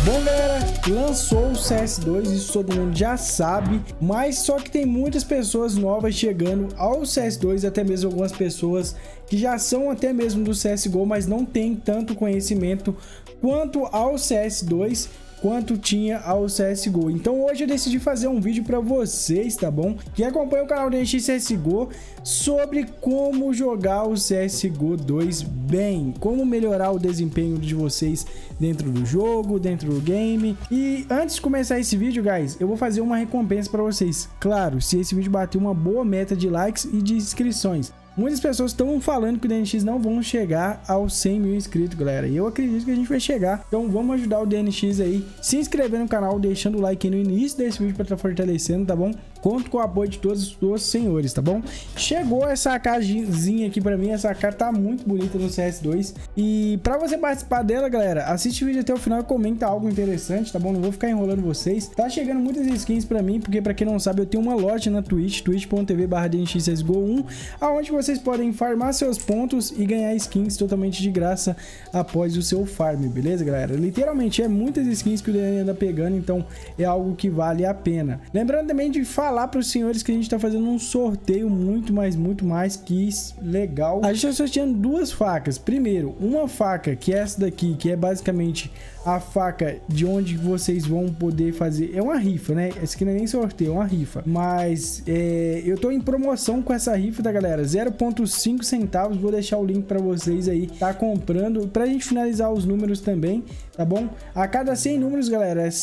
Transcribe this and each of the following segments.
Bom, galera, lançou o CS2, isso todo mundo já sabe, mas só que tem muitas pessoas novas chegando ao CS2, até mesmo algumas pessoas que já são até mesmo do CSGO, mas não tem tanto conhecimento quanto ao CS2, quanto tinha ao CSGO. Então hoje eu decidi fazer um vídeo para vocês, tá bom? Que acompanha o canal DNX CSGO sobre como jogar o CSGO 2 bem, como melhorar o desempenho de vocês dentro do jogo, dentro do game. E antes de começar esse vídeo, guys, eu vou fazer uma recompensa para vocês. Claro, se esse vídeo bater uma boa meta de likes e de inscrições. Muitas pessoas estão falando que o DNX não vão chegar aos 100 mil inscritos, galera. E eu acredito que a gente vai chegar. Então vamos ajudar o DNX aí, se inscrevendo no canal, deixando o like aí no início desse vídeo para estar fortalecendo, tá bom? Conto com o apoio de todos os senhores, tá bom? Chegou essa caixinha aqui para mim. Essa carta tá muito bonita no CS2. E para você participar dela, galera, assiste o vídeo até o final e comenta algo interessante, tá bom? Não vou ficar enrolando vocês. Tá chegando muitas skins para mim, porque para quem não sabe, eu tenho uma loja na Twitch, twitch.tv/DNXCSGO1, aonde vocês podem farmar seus pontos e ganhar skins totalmente de graça após o seu farm, beleza, galera? Literalmente é muitas skins que o DN anda pegando, então é algo que vale a pena. Lembrando também de falar para os senhores que a gente tá fazendo um sorteio muito mais que legal. A gente tá sorteando duas facas. Primeiro, uma faca que é essa daqui, que é basicamente a faca de onde vocês vão poder fazer... É uma rifa, né? Essa aqui não é nem sorteio, é uma rifa. Mas eu tô em promoção com essa rifa, da galera. 0,5 centavos. Vou deixar o link para vocês aí. Tá comprando. Pra gente finalizar os números também, tá bom? A cada 100 números, galera, é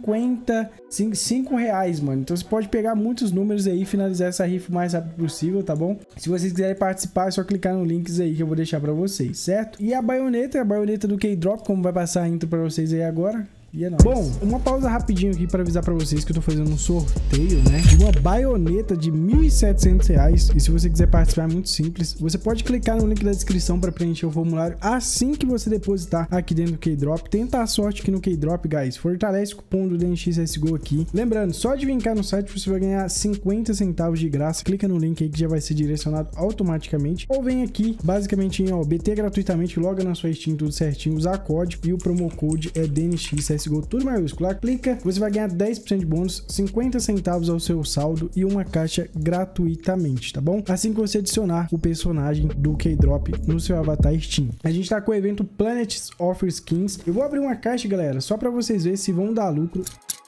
5 reais, mano. Então você pode pegar muitos números aí e finalizar essa rifa o mais rápido possível, tá bom? Se vocês quiserem participar, é só clicar no links aí que eu vou deixar pra vocês, certo? E a baioneta do K-Drop, como vai passar a intro pra vocês aí agora. E é nóis. Bom, uma pausa rapidinho aqui para avisar para vocês que eu tô fazendo um sorteio, né, de uma baioneta de R$ 1.700. E se você quiser participar, é muito simples. Você pode clicar no link da descrição para preencher o formulário assim que você depositar aqui dentro do K-Drop. Tenta a sorte aqui no K-Drop, guys. Fortalece o cupom do DNX CSGO aqui. Lembrando, só de vir cá no site você vai ganhar 50 centavos de graça. Clica no link aí que já vai ser direcionado automaticamente. Ou vem aqui, basicamente em BT gratuitamente, loga na sua Steam tudo certinho, usar código e o promo code é DNX CSGO, tudo maiúsculo. Clica, você vai ganhar 10% de bônus, 50 centavos ao seu saldo e uma caixa gratuitamente, tá bom? Assim que você adicionar o personagem do K-Drop no seu avatar Steam. A gente tá com o evento Planets Offer Skins. Eu vou abrir uma caixa, galera, só pra vocês verem se vão dar lucro.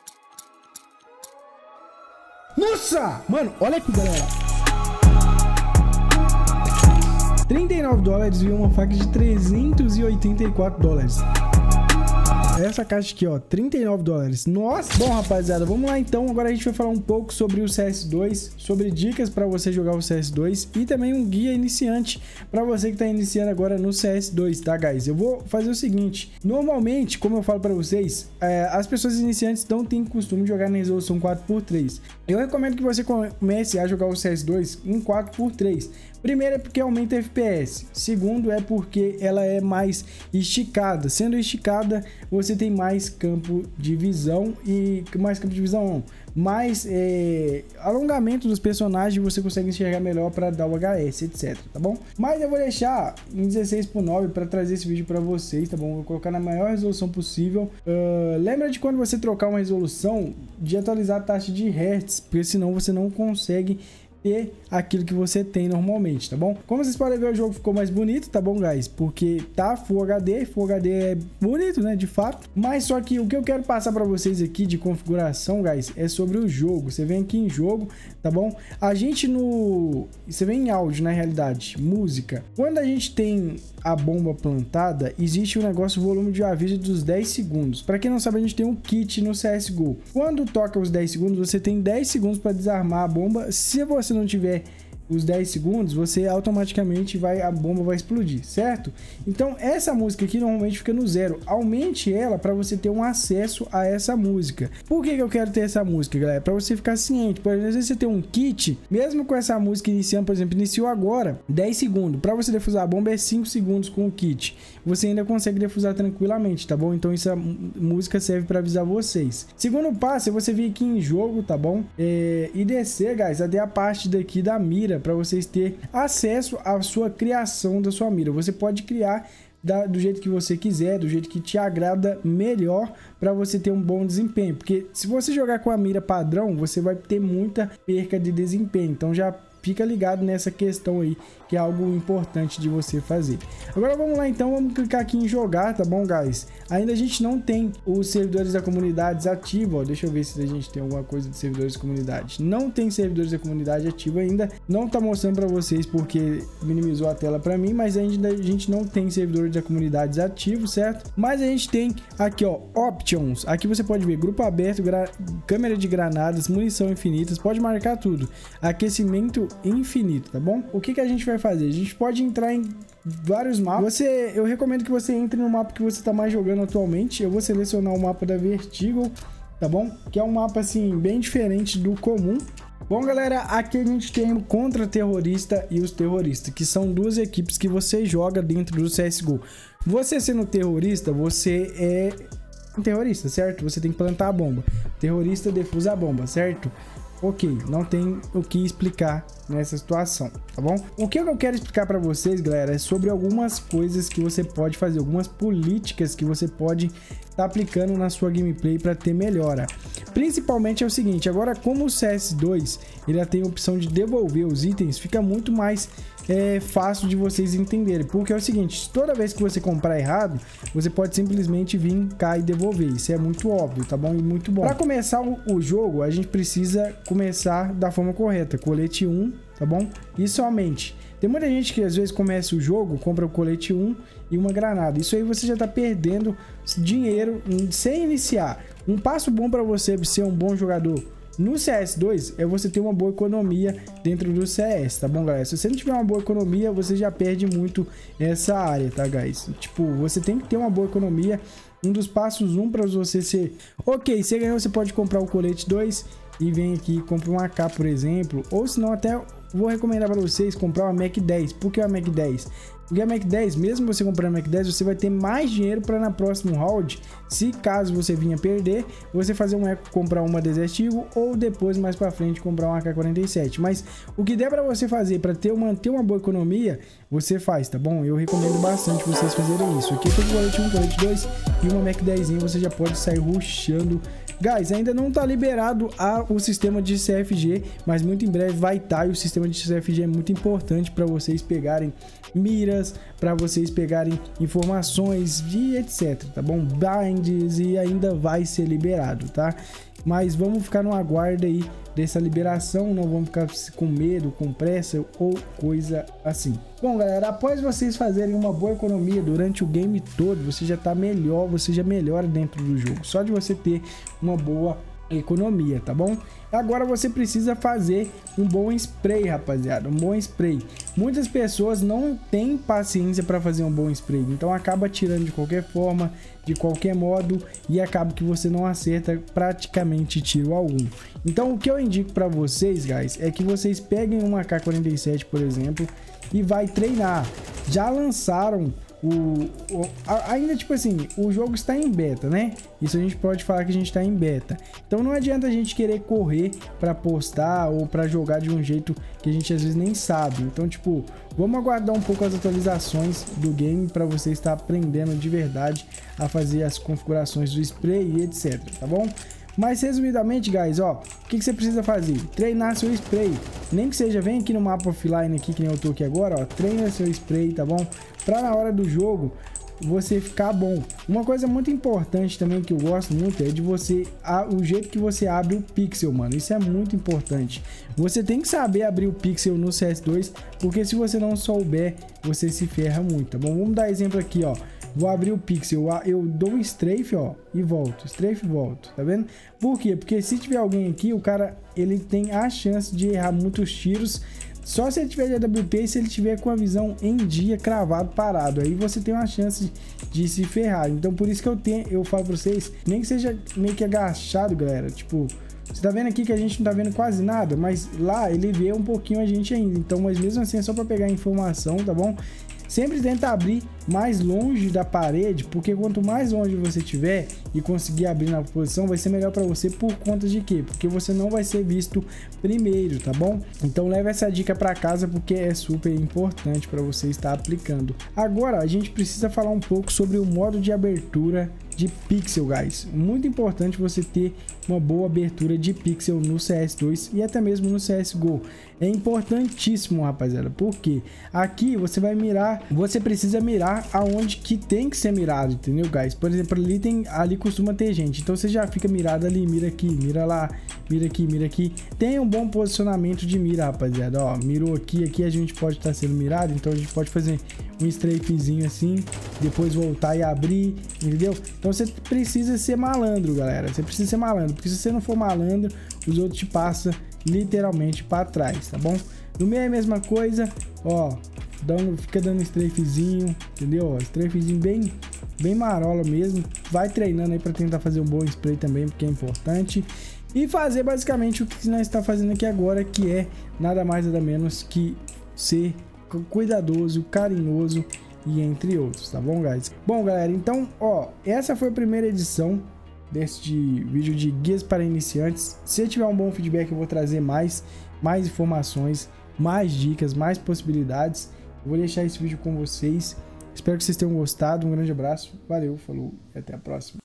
Nossa! Mano, olha aqui, galera. $39 e uma faca de $384. Essa caixa aqui, ó, $39. Nossa! Bom, rapaziada, vamos lá então. Agora a gente vai falar um pouco sobre o CS2, sobre dicas para você jogar o CS2 e também um guia iniciante para você que tá iniciando agora no CS2, tá, guys? Eu vou fazer o seguinte. Normalmente, como eu falo para vocês, as pessoas iniciantes não têm costume de jogar na resolução 4x3. Eu recomendo que você comece a jogar o CS2 em 4x3. Primeiro é porque aumenta FPS. Segundo é porque ela é mais esticada. Sendo esticada, você tem mais campo de visão e mais alongamento dos personagens, você consegue enxergar melhor para dar o HS, etc, tá bom? Mas eu vou deixar em 16:9 para trazer esse vídeo para vocês, tá bom? Vou colocar na maior resolução possível. Lembra de quando você trocar uma resolução, de atualizar a taxa de hertz, porque senão você não consegue ter aquilo que você tem normalmente, tá bom? Como vocês podem ver, o jogo ficou mais bonito, tá bom, guys? Porque tá Full HD é bonito, né, de fato. Mas só que o que eu quero passar para vocês aqui de configuração, guys, é sobre o jogo. Você vem aqui em jogo, tá bom? A gente você vem em áudio, na realidade, música. Quando a gente tem a bomba plantada, existe um negócio, volume de aviso dos 10 segundos. Para quem não sabe, a gente tem um kit no CSGO. Quando toca os 10 segundos, você tem 10 segundos para desarmar a bomba. Se você não tiver os 10 segundos, você automaticamente a bomba vai explodir, certo? Então essa música aqui normalmente fica no 0. Aumente ela para você ter um acesso a essa música. Por que eu quero ter essa música, galera? Para você ficar ciente. Por exemplo, se você tem um kit, mesmo com essa música iniciando, por exemplo, iniciou agora, 10 segundos. Para você defusar a bomba é 5 segundos com o kit. Você ainda consegue defusar tranquilamente, tá bom? Então essa música serve para avisar vocês. Segundo passo é você vir aqui em jogo, tá bom? E descer, guys, até a parte daqui da mira, para vocês terem acesso à sua criação da sua mira. Você pode criar do jeito que você quiser, do jeito que te agrada melhor para você ter um bom desempenho. Porque se você jogar com a mira padrão, você vai ter muita perca de desempenho. Então já fica ligado nessa questão aí, que é algo importante de você fazer. Agora vamos lá então, vamos clicar aqui em jogar, tá bom, guys? Ainda a gente não tem os servidores da comunidade ativos, ó. Deixa eu ver se a gente tem alguma coisa de servidores da comunidade. Não tem servidores da comunidade ativo ainda. Não tá mostrando para vocês porque minimizou a tela para mim, mas ainda a gente não tem servidores da comunidade ativos, certo? Mas a gente tem aqui, ó, options. Aqui você pode ver grupo aberto, câmera de granadas, munição infinitas, pode marcar tudo. Aquecimento infinito, tá bom? O que a gente vai fazer? A gente pode entrar em vários mapas. Eu recomendo que você entre no mapa que você tá mais jogando atualmente. Eu vou selecionar o mapa da Vertigo, tá bom? Que é um mapa assim bem diferente do comum. Bom, galera, aqui a gente tem o contra-terrorista e os terroristas, que são duas equipes que você joga dentro do CSGO. Você sendo terrorista, você é um terrorista, certo? Você tem que plantar a bomba. Terrorista defusa a bomba, certo? Ok, não tem o que explicar nessa situação, tá bom? O que eu quero explicar para vocês, galera, é sobre algumas coisas que você pode fazer, algumas políticas que você pode estar aplicando na sua gameplay para ter melhora. Principalmente é o seguinte, agora como o CS2 ele tem a opção de devolver os itens, fica muito mais fácil de vocês entenderem, porque é o seguinte, toda vez que você comprar errado, você pode simplesmente vir cá e devolver. Isso é muito óbvio, tá bom? E muito bom. Para começar o jogo, a gente precisa começar da forma correta, colete 1, tá bom? E somente. Tem muita gente que às vezes começa o jogo, compra o colete 1 e uma granada. Isso aí você já tá perdendo dinheiro sem iniciar. Um passo bom para você ser um bom jogador no CS2 é você ter uma boa economia dentro do CS, tá bom, galera? Se você não tiver uma boa economia, você já perde muito essa área, tá, guys? Tipo, você tem que ter uma boa economia. Um dos passos para você ser... Ok, você ganhou, você pode comprar o colete 2 e vem aqui e compra um AK, por exemplo. Ou se não, até vou recomendar para vocês comprar uma Mac 10. Por que a Mac 10? Porque a Mac 10, mesmo você comprando a Mac 10, você vai ter mais dinheiro para na próximo round, se caso você vinha perder, você fazer um eco, comprar uma Desert Eagle ou depois mais para frente comprar um AK-47. Mas o que der para você fazer para manter uma boa economia, você faz, tá bom? Eu recomendo bastante vocês fazerem isso. Aqui foi o colete 1, colete 2 e uma Mac 10, você já pode sair rushando. Guys, ainda não tá liberado o sistema de CFG, mas muito em breve vai estar. E o sistema de CFG é muito importante para vocês pegarem miras, para vocês pegarem informações e etc, tá bom? Binds, e ainda vai ser liberado, tá? Mas vamos ficar no aguardo aí dessa liberação, não vamos ficar com medo, com pressa ou coisa assim. Bom, galera, após vocês fazerem uma boa economia durante o game todo, você já tá melhor, você já melhora dentro do jogo, só de você ter uma boa economia, tá bom? Agora você precisa fazer um bom spray, rapaziada, um bom spray. Muitas pessoas não têm paciência para fazer um bom spray, então acaba tirando de qualquer forma, de qualquer modo, e acaba que você não acerta praticamente tiro algum. Então o que eu indico para vocês, guys, é que vocês peguem uma AK-47, por exemplo, e vai treinar. Já lançaram ainda, tipo assim, o jogo está em beta, né? Isso a gente pode falar que a gente está em beta. Então não adianta a gente querer correr para postar ou para jogar de um jeito que a gente às vezes nem sabe. Então, tipo, vamos aguardar um pouco as atualizações do game para você estar aprendendo de verdade a fazer as configurações do spray e etc, tá bom? Mas resumidamente, guys, ó, o que você precisa fazer? Treinar seu spray. Nem que seja, vem aqui no mapa offline aqui, que nem eu tô aqui agora, ó, treina seu spray, tá bom? Pra na hora do jogo você ficar bom. Uma coisa muito importante também que eu gosto muito é de você, o jeito que você abre o pixel, mano. Isso é muito importante. Você tem que saber abrir o pixel no CS2, porque se você não souber, você se ferra muito, tá bom? Vamos dar exemplo aqui, ó. Vou abrir o pixel, eu dou um strafe, ó, e volto, strafe e volto, tá vendo? Por quê? Porque se tiver alguém aqui, o cara, ele tem a chance de errar muitos tiros, só se ele tiver de AWP e se ele tiver com a visão em dia, cravado, parado, aí você tem uma chance de se ferrar. Então por isso que eu falo pra vocês, nem que seja meio que agachado, galera, tipo... Você tá vendo aqui que a gente não tá vendo quase nada, mas lá ele vê um pouquinho a gente ainda. Então, mas mesmo assim é só pra pegar a informação, tá bom? sempre tenta abrir mais longe da parede, porque quanto mais longe você tiver e conseguir abrir na posição, vai ser melhor para você por conta de quê? Porque você não vai ser visto primeiro, tá bom? Então leva essa dica para casa porque é super importante para você estar aplicando. Agora a gente precisa falar um pouco sobre o modo de abertura de pixel, guys. Muito importante você ter uma boa abertura de pixel no CS2 e até mesmo no CSGO. É importantíssimo, rapaziada, porque aqui você vai mirar, você precisa mirar aonde que tem que ser mirado, entendeu, guys? Por exemplo, ali costuma ter gente, então você já fica mirado ali, mira aqui, mira lá, mira aqui, mira aqui. Tem um bom posicionamento de mira, rapaziada, ó, mirou aqui, aqui a gente pode estar sendo mirado, então a gente pode fazer um strafezinho assim, depois voltar e abrir, entendeu? Então você precisa ser malandro, galera, você precisa ser malandro, porque se você não for malandro, os outros te passam literalmente para trás, tá bom? No meio é a mesma coisa, ó, fica dando strafezinho, entendeu? Ó, strafezinho bem marola mesmo. Vai treinando aí para tentar fazer um bom spray também, porque é importante. E fazer basicamente o que nós está fazendo aqui agora, que é nada mais nada menos que ser cuidadoso, carinhoso e entre outros, tá bom, guys? Bom, galera, então, ó, essa foi a primeira edição deste vídeo de guias para iniciantes. Se tiver um bom feedback, eu vou trazer mais informações, mais dicas, mais possibilidades. Eu vou deixar esse vídeo com vocês. Espero que vocês tenham gostado. Um grande abraço, valeu, falou e até a próxima.